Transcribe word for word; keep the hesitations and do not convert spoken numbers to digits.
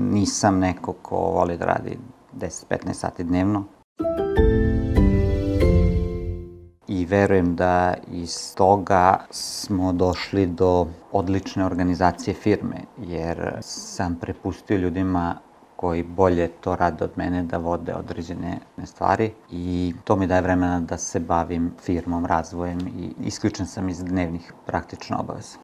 Nisam neko ko voli da radi deset do petnaest sati dnevno. I verujem da iz toga smo došli do odlične organizacije firme, jer sam prepustio ljudima koji bolje to rade od mene da vode određene stvari i to mi daje vremena da se bavim firmom, razvojem i isključen sam iz dnevnih praktično obaveza.